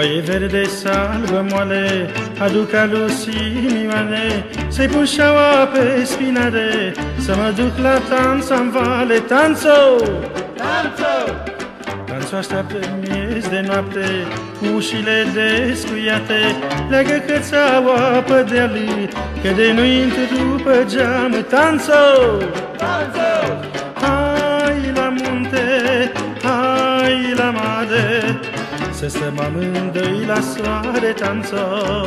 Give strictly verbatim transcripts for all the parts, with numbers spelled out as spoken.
Foaie verde, salvă moale, aduc alu Simioane, să-i pun șaua pe spinare, să mă duc la tanța-n vale. Tanțo! Tanțo! Tanțo așteaptă miez de noapte, cu ușile descuiate, leagă cățaua pe dealii, că de nu-i întrerupă geam. Tanțo! Tanțo! Hai la munte, hai la mare, să stăm amândoi la soare. Tanțo!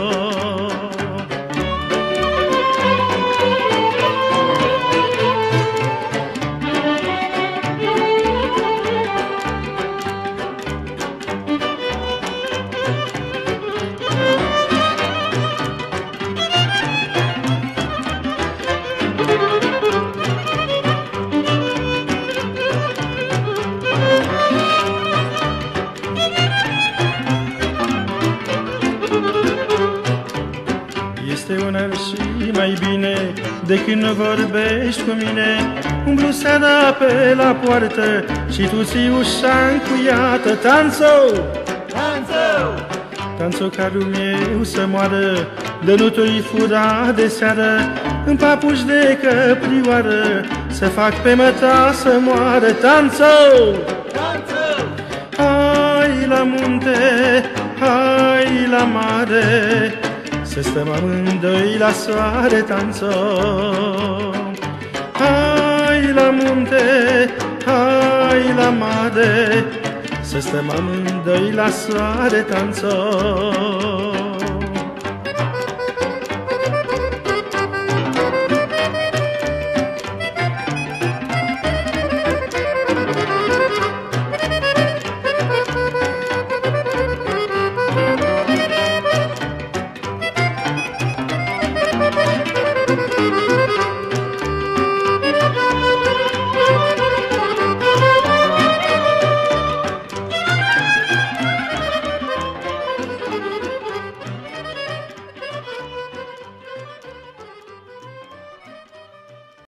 Este una și mai bine decât nu vorbești cu mine. Umblu seara pe la poartă și tu ții ușa încuiată. Tanțo! Tanțo! Tanțo, carul meu să moară, de nu tu-i fura de seară, în papuși de căprioară, să fac pe măta să moară. Tanțo! Tanțo! Hai la munte, hai la mare, să stăm amândoi la soare. Tanțo! Hai la munte, hai la mare, să stăm amândoi la soare. Tanțo!